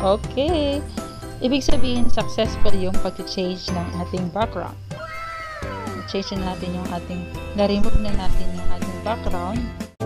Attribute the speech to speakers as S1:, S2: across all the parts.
S1: Okay. Ibig sabihin, successful yung pag-change ng ating background. Change na natin yung ating, na-remove na natin yung ating background.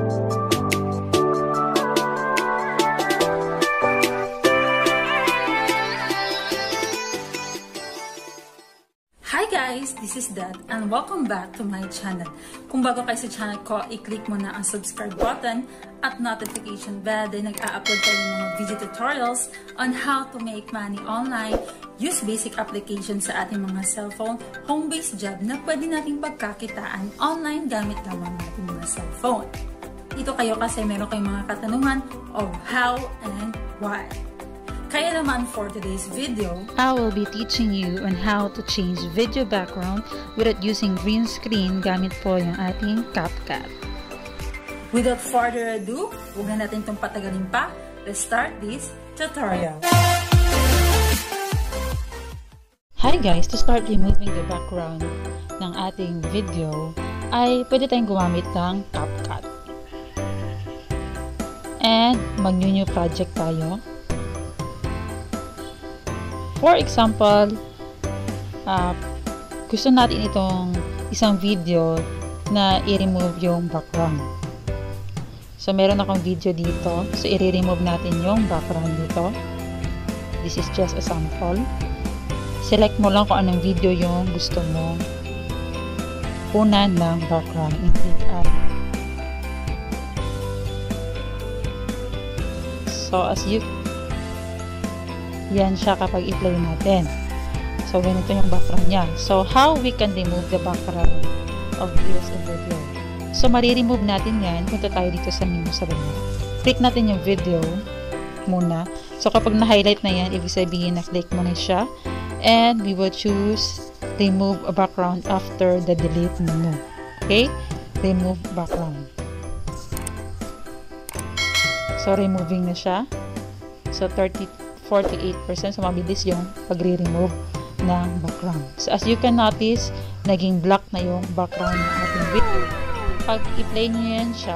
S2: Hi guys! This is Dad and welcome back to my channel. Kung bago kayo sa channel ko, i-click mo na ang subscribe button at notification bell dahil nag-a-upload tayo ng mga video tutorials on how to make money online, use basic applications sa ating mga cellphone, home-based job na pwede nating pagkakitaan online gamit lamang natin mga cellphone. Dito kayo kasi meron kayong mga katanungan of how and why. Kaya naman for today's video,
S1: I will be teaching you on how to change video background without using green screen gamit po yung ating CAPCUT.
S2: Without further ado, huwag na natin itong patagalin pa. Let's start this tutorial.
S1: Hi guys! To start removing the background ng ating video, ay pwede tayong gumamit ng CAPCUT. And mag-new project tayo. For example, gusto natin itong isang video na i-remove yung background. So, meron akong video dito. So, i-remove natin yung background dito. This is just a sample. Select mo lang kung anong video yung gusto mo. Punan ng background. I-click add. So, yan siya kapag i-play natin. So, ganito yung background niya. So, how we can remove the background of videos and video? So, mariremove natin yan. Punta tayo dito sa menu sa baba. Click natin yung video muna. So, kapag na-highlight na yan, ibig sabihin na-click mo na siya. And we will choose remove a background after the delete menu. Okay? Remove background. So, removing na siya. So, 48%. So, mabilis yung pagre-remove ng background. So, as you can notice, naging black na yung background ng ating video. Pag i-play nyo yan siya,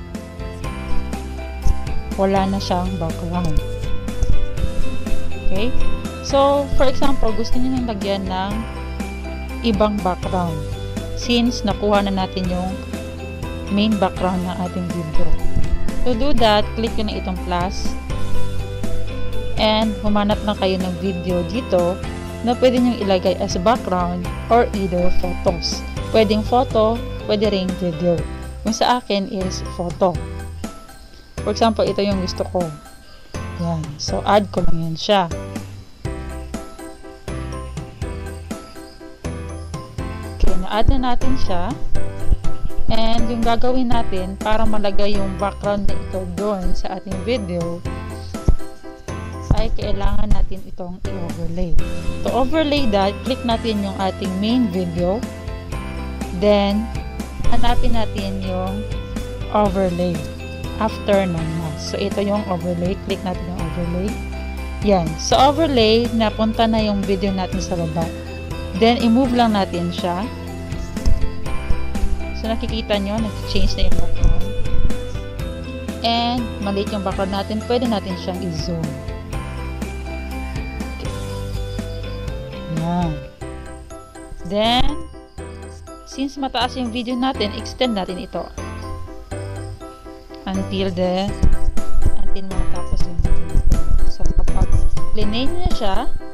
S1: wala na siyang background. Okay? So, for example, gusto nyo nang lagyan ng ibang background. Since nakuha na natin yung main background ng ating video. To do that, click nyo na itong plus. And humanap na kayo ng video dito na pwede nyo ilagay as background or either photos. Pwedeng photo, pwede ring video. Yung sa akin is photo. For example, ito yung gusto ko. Yan. So, add ko lang yan siya. Okay, na-add na natin siya. And yung gagawin natin para malagay yung background na ito doon sa ating video, ay kailangan natin itong i-overlay. To overlay that, click natin yung ating main video. Then, hanapin natin yung overlay after ng mask. So, ito yung overlay. Click natin yung overlay. Yan. So, overlay, napunta na yung video natin sa baba. Then, i-move lang natin siya. So, nakikita nyo, nag-change na yung background. And, maliit yung background natin. Pwede natin siyang i-zoom. Then, since mataas yung video natin, extend natin ito until matapos yung video natin. So, kapag play na siya,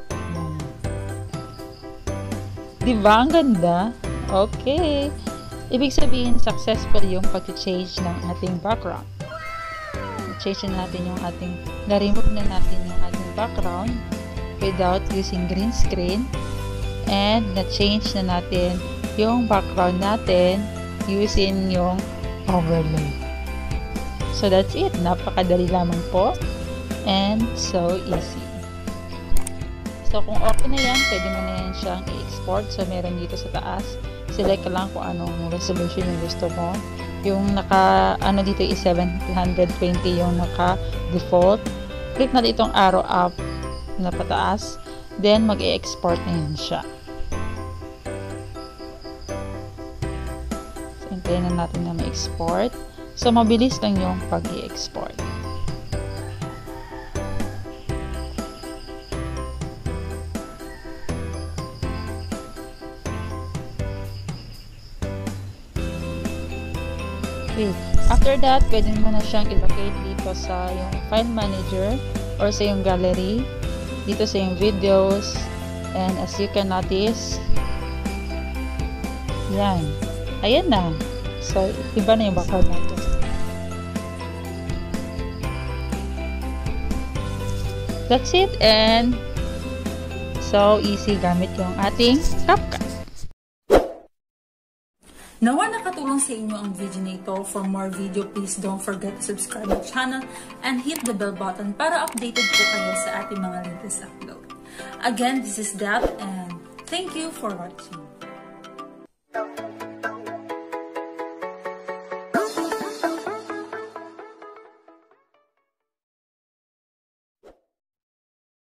S1: diba ang ganda? Okay. Ibig sabihin, successful yung pag-change ng ating background. Change na natin yung ating, na-remove na natin yung ating background without using green screen. And na-change na natin yung background natin using yung overlay. So, that's it. Napakadali lamang po. And so easy. So, kung okay na yan, pwede mo na yan siyang i-export. So, meron dito sa taas. Select ka lang kung anong resolution yung gusto mo. Yung dito is 720 yung naka-default. Click na itong arrow up na pataas. Then, mag-i-export na yun siya. So, hintayin na natin na ma-export. So, mabilis lang yung pag-i-export. Okay. After that, pwede mo na siyang i-locate dito sa yung file manager or sa yung gallery, dito sa yung videos, and as you can notice, yan. Ayan na. So, iba na yung background natin. That's it, and so easy gamit yung ating CAPCUT.
S2: Nawa nakatulong sa inyo ang video na ito. For more video, please don't forget to subscribe my channel and hit the bell button para updated po kayo sa ating mga latest upload. Again, this is Dat, and thank you for watching.